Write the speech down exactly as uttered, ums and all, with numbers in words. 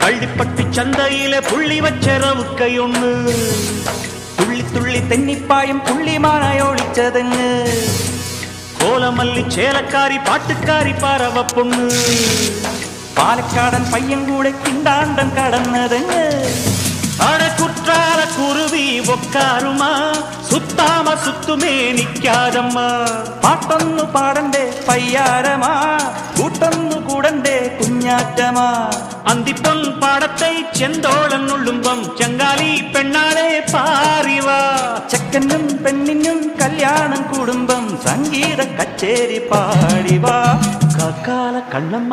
பள்ளிப்பட்டு சந்தையில புள்ளி வச்ச ரவுக்கை ஒண்ணு துள்ளி துள்ளி தென்னிப்பாயும் புள்ளிமான ஒழிச்சதுங்க கோலமல்லி சேலக்காரி பாட்டுக்காரி பாரவ பொண்ணு பாலக்காடன் பையன் கூட கிண்டாண்டம் கடந்ததுங்க அட குற்றால குருவி ஒக்காருமா சுத்தாம சுத்துமே நிக்காதம்மா பாட்டொன்னு பாடண்டே பையாரமா கூட்டொன்னு கூடண்டே குഞ്ഞാറ്റமா அந்திப்பொன் பாடத்தை செந்தோளன் உள்ளும்பம் செங்காலி பெண்ணாலே பாரிவா செக்கனும் பெண்ணினும் கல்யாணம் குடும்பம் சங்கீத கச்சேரி பாடிவா காக்கால கண்ணம்மா